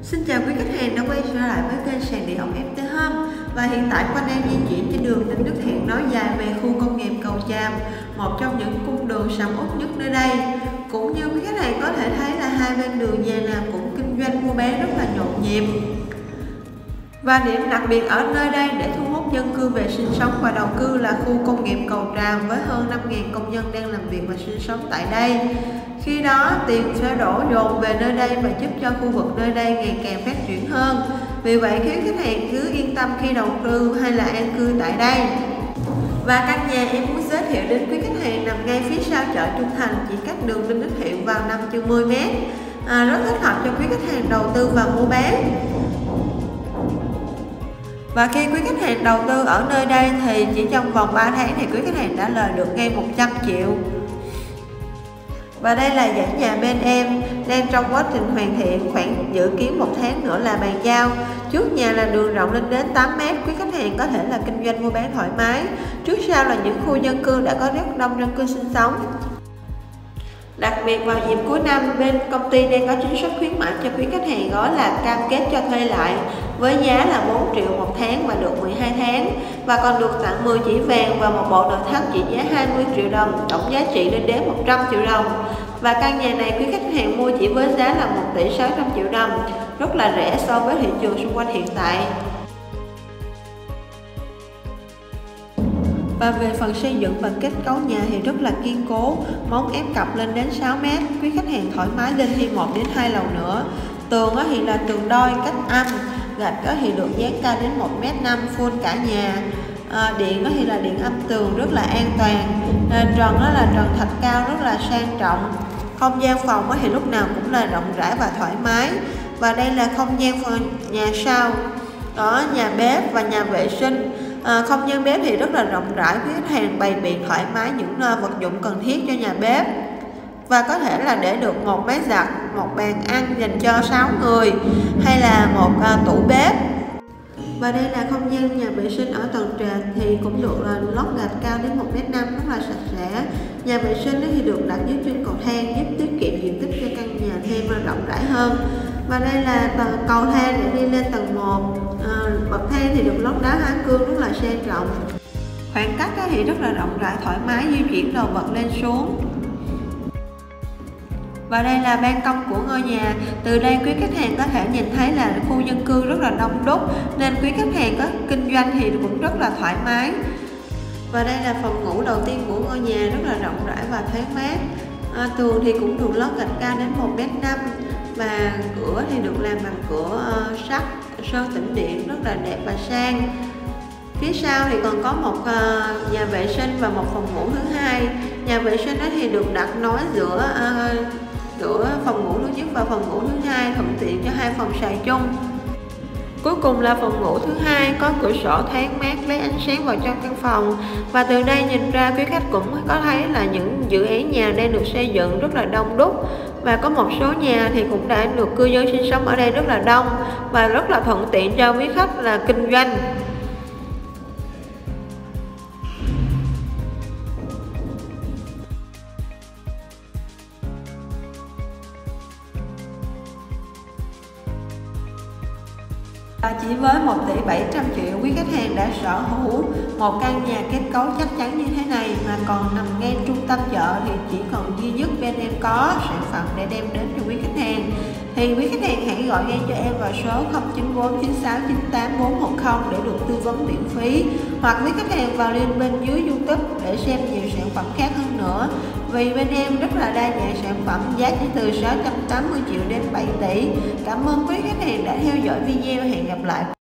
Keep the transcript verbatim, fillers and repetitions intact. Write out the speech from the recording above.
Xin chào quý khách hàng đã quay trở lại với kênh sàn điện ốc ép tê Home. Và hiện tại Quanh đang di chuyển trên đường Đinh Đức Thiện nối dài về khu công nghiệp Cầu Tràm, một trong những cung đường sầm uất nhất nơi đây. Cũng như quý khách hàng có thể thấy là hai bên đường nhà nào cũng kinh doanh mua bán rất là nhộn nhịp. Và điểm đặc biệt ở nơi đây để thu hút dân cư về sinh sống và đầu cư là khu công nghiệp Cầu Tràm với hơn năm nghìn công nhân đang làm việc và sinh sống tại đây. Khi đó, tiền sẽ đổ dồn về nơi đây và giúp cho khu vực nơi đây ngày càng phát triển hơn. Vì vậy, khiến khách hàng cứ yên tâm khi đầu tư hay là an cư tại đây. Và căn nhà em muốn giới thiệu đến quý khách hàng nằm ngay phía sau chợ Trung Thành, chỉ cách đường Đinh Đức Thiện vào năm mươi mét. À, rất thích hợp cho quý khách hàng đầu tư và mua bán. Và khi quý khách hàng đầu tư ở nơi đây thì chỉ trong vòng ba tháng thì quý khách hàng đã lời được ngay một trăm triệu. Và đây là dãy nhà bên em đang trong quá trình hoàn thiện, khoảng dự kiến một tháng nữa là bàn giao. Trước nhà là đường rộng lên đến tám mét, quý khách hàng có thể là kinh doanh mua bán thoải mái. Trước sau là những khu dân cư đã có rất đông dân cư sinh sống. Đặc biệt vào dịp cuối năm, bên công ty đang có chính sách khuyến mãi cho quý khách hàng, đó là cam kết cho thuê lại với giá là bốn triệu một tháng và được mười hai tháng, và còn được tặng mười chỉ vàng và một bộ nội thất trị giá hai mươi triệu đồng, tổng giá trị lên đến một trăm triệu đồng. Và căn nhà này quý khách hàng mua chỉ với giá là một tỷ sáu trăm triệu đồng, rất là rẻ so với thị trường xung quanh hiện tại. Và về phần xây dựng và kết cấu nhà thì rất là kiên cố, móng ép cọc lên đến sáu mét, quý khách hàng thoải mái lên thêm một đến hai lầu nữa. Tường thì là tường đôi cách âm, gạch thì được dán cao đến một mét năm full cả nhà. À, điện thì là điện âm tường rất là an toàn. À, trần đó là trần thạch cao rất là sang trọng. Không gian phòng thì lúc nào cũng là rộng rãi và thoải mái. Và đây là không gian phòng nhà sau, đó nhà bếp và nhà vệ sinh. À, không gian bếp thì rất là rộng rãi, quý khách hàng bày biện thoải mái những uh, vật dụng cần thiết cho nhà bếp. Và có thể là để được một máy giặt, một bàn ăn dành cho sáu người, hay là một uh, tủ bếp. Và đây là không gian nhà vệ sinh ở tầng trệt thì cũng được là lót gạch cao đến một mét năm, rất là sạch sẽ. Nhà vệ sinh thì được đặt dưới chân cầu thang, giúp tiết kiệm diện tích cho căn nhà thêm rộng rãi hơn. Và đây là tầng cầu thang để đi lên tầng một. À, bậc thang thì được lót đá hóa cương rất là sang trọng. Khoảng cách thì rất là rộng rãi, thoải mái di chuyển đồ vật lên xuống. Và đây là ban công của ngôi nhà. Từ đây quý khách hàng có thể nhìn thấy là khu dân cư rất là đông đúc, nên quý khách hàng có kinh doanh thì cũng rất là thoải mái. Và đây là phòng ngủ đầu tiên của ngôi nhà, rất là rộng rãi và thoáng mát. À, tường thì cũng được lót gạch cao đến một mét năm, và cửa thì được làm bằng cửa uh, sắt sơn tĩnh điện, rất là đẹp và sang. Phía sau thì còn có một uh, nhà vệ sinh và một phòng ngủ thứ hai. Nhà vệ sinh đó thì được đặt nối giữa uh, giữa phòng ngủ thứ nhất và phòng ngủ thứ hai, thuận tiện cho hai phòng xài chung. Cuối cùng là phòng ngủ thứ hai, có cửa sổ thoáng mát lấy ánh sáng vào trong căn phòng. Và từ đây nhìn ra quý khách cũng có thấy là những dự án nhà đang được xây dựng rất là đông đúc. Và có một số nhà thì cũng đã được cư dân sinh sống ở đây rất là đông, và rất là thuận tiện cho quý khách là kinh doanh. Và chỉ với một tỷ bảy trăm triệu, quý khách hàng đã sở hữu một căn nhà kết cấu chắc chắn như thế này, mà còn nằm ngay trung tâm chợ thì chỉ còn duy nhất bên em có sản phẩm để đem đến cho quý khách hàng. Thì quý khách hàng hãy gọi ngay cho em vào số không chín bốn chín sáu chín tám bốn một không để được tư vấn miễn phí, hoặc quý khách hàng vào link bên dưới YouTube để xem nhiều sản phẩm khác hơn nữa. Vì bên em rất là đa dạng sản phẩm, giá chỉ từ sáu trăm tám mươi triệu đến bảy tỷ. Cảm ơn quý khách hàng đã theo dõi video, hẹn gặp lại.